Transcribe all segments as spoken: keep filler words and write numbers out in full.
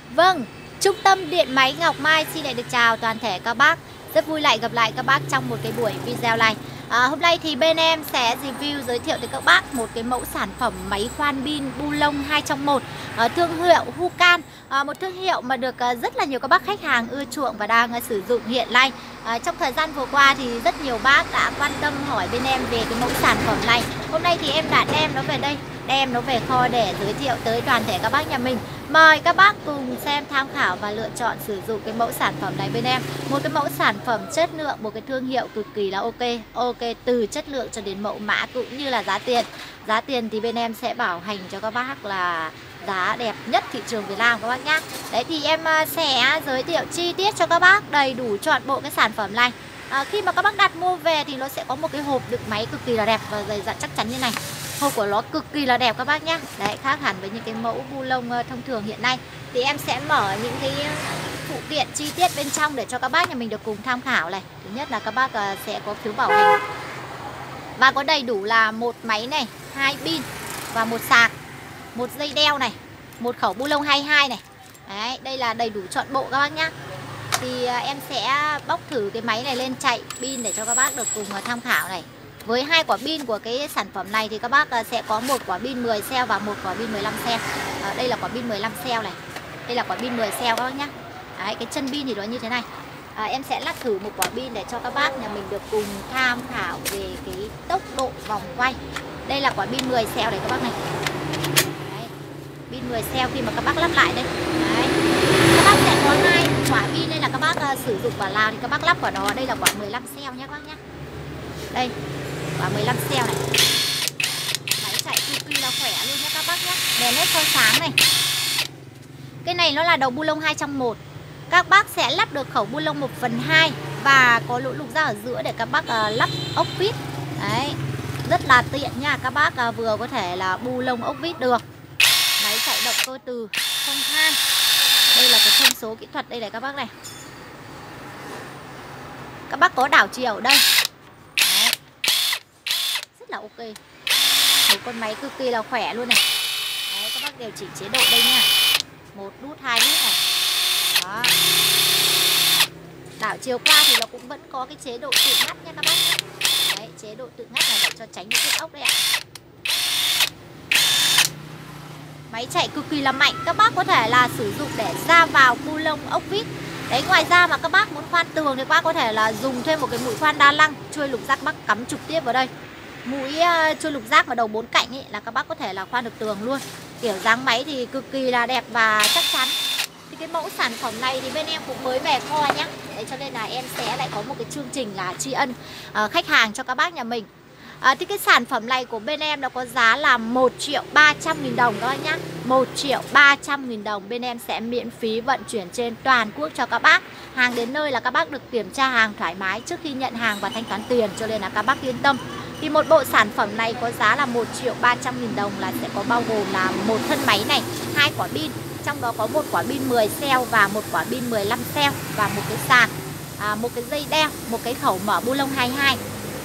Vâng, Trung tâm Điện máy Ngọc Mai xin lại được chào toàn thể các bác. Rất vui lại gặp lại các bác trong một cái buổi video này. À, hôm nay thì bên em sẽ review giới thiệu tới các bác một cái mẫu sản phẩm máy khoan pin bu lông hai trong một, à, thương hiệu Hucan, à, một thương hiệu mà được à, rất là nhiều các bác khách hàng ưa chuộng và đang à, sử dụng hiện nay. À, trong thời gian vừa qua thì rất nhiều bác đã quan tâm hỏi bên em về cái mẫu sản phẩm này. Hôm nay thì em đã đem nó về đây, đem nó về kho để giới thiệu tới toàn thể các bác nhà mình. Mời các bác cùng xem, tham khảo và lựa chọn sử dụng cái mẫu sản phẩm này bên em. Một cái mẫu sản phẩm chất lượng, một cái thương hiệu cực kỳ là ok. Ok từ chất lượng cho đến mẫu mã cũng như là giá tiền. Giá tiền thì bên em sẽ bảo hành cho các bác là giá đẹp nhất thị trường Việt Nam các bác nhá. Đấy thì em sẽ giới thiệu chi tiết cho các bác đầy đủ trọn bộ cái sản phẩm này. À, khi mà các bác đặt mua về thì nó sẽ có một cái hộp đựng máy cực kỳ là đẹp và dày dặn chắc chắn như này. Hộp của nó cực kỳ là đẹp các bác nhá. Đấy, khác hẳn với những cái mẫu bu lông thông thường hiện nay. Thì em sẽ mở những cái phụ kiện chi tiết bên trong để cho các bác nhà mình được cùng tham khảo này. Thứ nhất là các bác sẽ có phiếu bảo hành và có đầy đủ là một máy này, hai pin và một sạc, một dây đeo này, một khẩu bu lông hai mươi hai này. Đấy, đây là đầy đủ trọn bộ các bác nhá. Thì em sẽ bóc thử cái máy này lên chạy pin để cho các bác được cùng tham khảo này. Với hai quả pin của cái sản phẩm này thì các bác sẽ có một quả pin mười xeo và một quả pin mười lăm xeo. À, đây là quả pin mười lăm xeo này. Đây là quả pin mười xeo các bác nhá. Đấy, cái chân pin thì nó như thế này. À, em sẽ lắc thử một quả pin để cho các bác nhà mình được cùng tham khảo về cái tốc độ vòng quay. Đây là quả pin mười xeo này các bác này. Đấy, pin mười xeo khi mà các bác lắp lại đây. Đấy. Các bác sẽ có hai quả pin, đây là các bác uh, sử dụng quả nào thì các bác lắp vào đó. Đây là quả mười lăm xeo nhé các bác nhé. Đây, quả mười lăm xeo này. Máy chạy cực kỳ là khỏe luôn nhé các bác nhé. Đèn led soi sáng này. Cái này nó là đầu bu lông hai trong một. Các bác sẽ lắp được khẩu bu lông một phần hai và có lỗ lục ra ở giữa để các bác uh, lắp ốc vít. Đấy, rất là tiện nha. Các bác uh, vừa có thể là bu lông ốc vít được. Máy chạy động cơ từ không than. Đây là cái thông số kỹ thuật đây này các bác này. Các bác có đảo chiều ở đây. Đấy. Rất là ok. Một con máy cực kỳ là khỏe luôn này. Đấy, các bác điều chỉnh chế độ đây nha. Một nút, hai nút này. Đó. Đảo chiều qua thì nó cũng vẫn có cái chế độ tự ngắt nha các bác. Đấy, chế độ tự ngắt là để cho tránh những cái ốc đấy ạ. Máy chạy cực kỳ là mạnh. Các bác có thể là sử dụng để ra vào bu lông ốc vít. Đấy, ngoài ra mà các bác muốn khoan tường thì các bác có thể là dùng thêm một cái mũi khoan đa năng, chuôi lục giác bác cắm trực tiếp vào đây. Mũi uh, chuôi lục giác mà đầu bốn cạnh ấy là các bác có thể là khoan được tường luôn. Kiểu dáng máy thì cực kỳ là đẹp và chắc chắn. Thì cái mẫu sản phẩm này thì bên em cũng mới về kho nhá. Đấy, cho nên là em sẽ lại có một cái chương trình là tri ân uh, khách hàng cho các bác nhà mình. À, thì cái sản phẩm này của bên em nó có giá là một triệu ba trăm nghìn đồng các bác nhá. Một triệu ba trăm nghìn đồng. Bên em sẽ miễn phí vận chuyển trên toàn quốc cho các bác. Hàng đến nơi là các bác được kiểm tra hàng thoải mái trước khi nhận hàng và thanh toán tiền, cho nên là các bác yên tâm. Thì một bộ sản phẩm này có giá là một triệu ba trăm nghìn đồng là sẽ có bao gồm là một thân máy này, hai quả pin. Trong đó có một quả pin mười xeo và một quả pin mười lăm xeo và một cái sạc, à, một cái dây đeo, một cái khẩu mở bu lông hai mươi hai.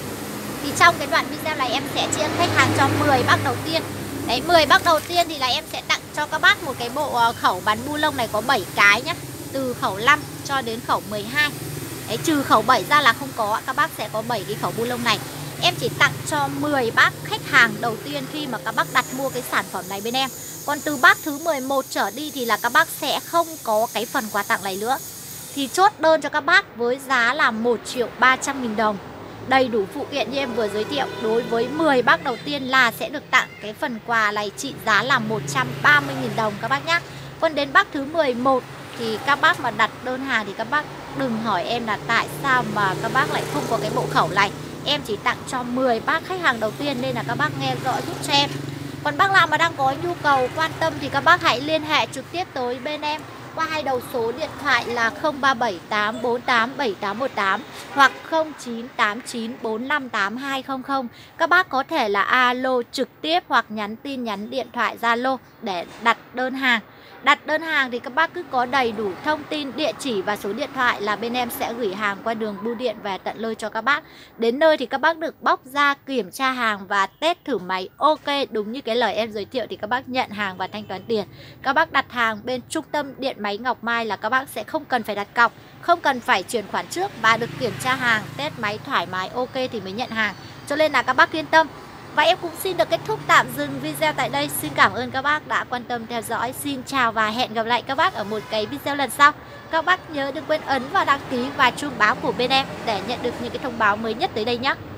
Thì trong cái đoạn video này em sẽ chia khách hàng cho mười bác đầu tiên. Đấy, mười bác đầu tiên thì là em sẽ tặng cho các bác một cái bộ khẩu bắn bu lông này có bảy cái nhá. Từ khẩu năm cho đến khẩu mười hai. Đấy, trừ khẩu bảy ra là không có, các bác sẽ có bảy cái khẩu bu lông này. Em chỉ tặng cho mười bác khách hàng đầu tiên khi mà các bác đặt mua cái sản phẩm này bên em. Còn từ bác thứ mười một trở đi thì là các bác sẽ không có cái phần quà tặng này nữa. Thì chốt đơn cho các bác với giá là một triệu ba trăm nghìn đồng. Đầy đủ phụ kiện như em vừa giới thiệu. Đối với mười bác đầu tiên là sẽ được tặng cái phần quà này trị giá là một trăm ba mươi nghìn đồng các bác nhé. Còn đến bác thứ mười một thì các bác mà đặt đơn hàng thì các bác đừng hỏi em là tại sao mà các bác lại không có cái bộ khẩu này. Em chỉ tặng cho mười bác khách hàng đầu tiên nên là các bác nghe rõ giúp cho em. Còn bác nào mà đang có nhu cầu quan tâm thì các bác hãy liên hệ trực tiếp tới bên em qua hai đầu số điện thoại là không ba bảy tám bốn tám bảy tám một tám hoặc không chín tám chín bốn năm tám hai không không. Các bác có thể là alo trực tiếp hoặc nhắn tin nhắn điện thoại Zalo để đặt đơn hàng. Đặt đơn hàng thì các bác cứ có đầy đủ thông tin, địa chỉ và số điện thoại là bên em sẽ gửi hàng qua đường bưu điện về tận nơi cho các bác. Đến nơi thì các bác được bóc ra, kiểm tra hàng và test thử máy. Ok, đúng như cái lời em giới thiệu thì các bác nhận hàng và thanh toán tiền. Các bác đặt hàng bên Trung tâm Điện Máy Ngọc Mai là các bác sẽ không cần phải đặt cọc, không cần phải chuyển khoản trước và được kiểm tra hàng, test máy thoải mái ok thì mới nhận hàng. Cho nên là các bác yên tâm. Và em cũng xin được kết thúc tạm dừng video tại đây. Xin cảm ơn các bác đã quan tâm theo dõi. Xin chào và hẹn gặp lại các bác ở một cái video lần sau. Các bác nhớ đừng quên ấn vào đăng ký và chuông báo của bên em để nhận được những cái thông báo mới nhất tới đây nhé.